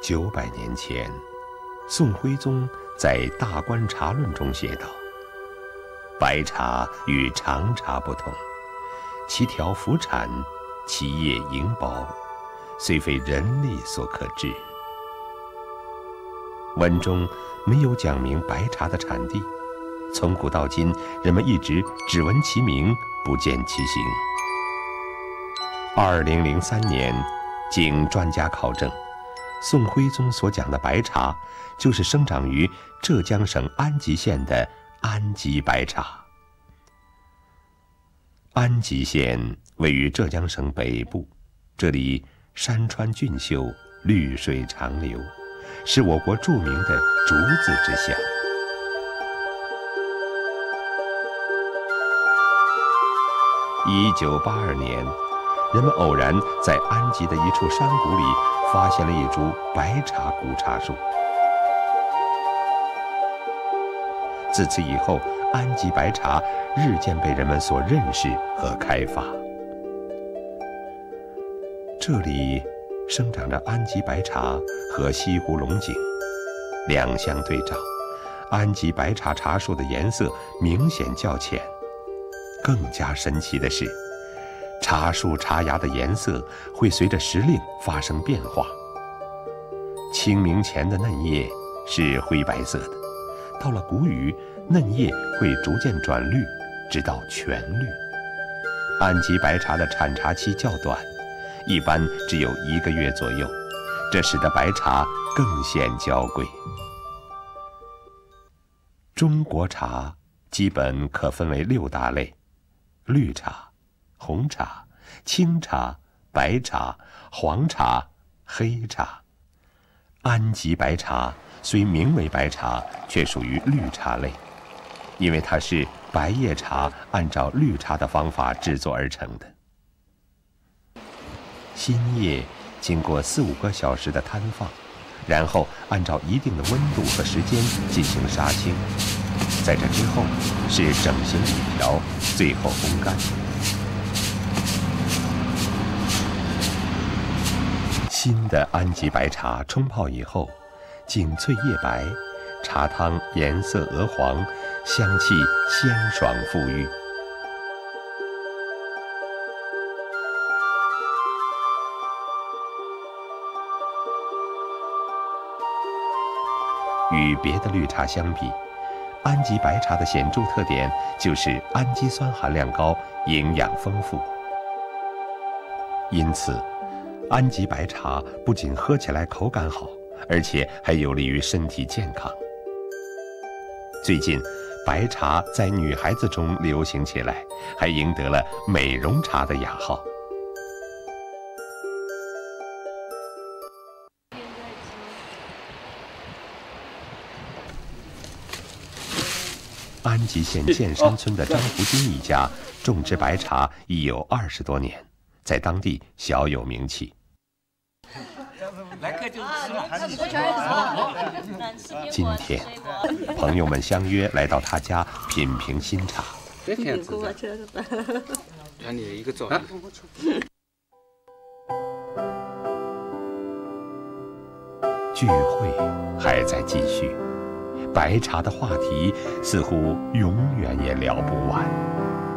900年前，宋徽宗在《大观察论》中写道：“白茶与长茶不同，其条浮产，其叶盈薄，虽非人力所可知。”文中没有讲明白茶的产地，从古到今，人们一直只闻其名，不见其形。2003年，经专家考证，宋徽宗所讲的白茶，就是生长于浙江省安吉县的安吉白茶。安吉县位于浙江省北部，这里山川俊秀，绿水长流，是我国著名的竹子之乡。1982年，人们偶然在安吉的一处山谷里发现了一株白茶古茶树。自此以后，安吉白茶日渐被人们所认识和开发。这里生长着安吉白茶和西湖龙井，两相对照，安吉白茶茶树的颜色明显较浅。更加神奇的是，茶树茶芽的颜色会随着时令发生变化。清明前的嫩叶是灰白色的，到了谷雨，嫩叶会逐渐转绿，直到全绿。安吉白茶的产茶期较短，一般只有1个月左右，这使得白茶更显娇贵。中国茶基本可分为6大类：绿茶、红茶、青茶、白茶、黄茶、黑茶。安吉白茶虽名为白茶，却属于绿茶类，因为它是白叶茶按照绿茶的方法制作而成的。新叶经过4、5个小时的摊放，然后按照一定的温度和时间进行杀青，在这之后是整形理条，最后烘干。新的安吉白茶冲泡以后，茎脆叶白，茶汤颜色鹅黄，香气鲜爽馥郁。与别的绿茶相比，安吉白茶的显著特点就是氨基酸含量高，营养丰富。因此，安吉白茶不仅喝起来口感好，而且还有利于身体健康。最近，白茶在女孩子中流行起来，还赢得了美容茶的雅号。安吉县剑山村的张福军一家种植白茶已有20多年，在当地小有名气。今天，朋友们相约来到他家品评新茶。聚会还在继续，白茶的话题似乎永远也聊不完。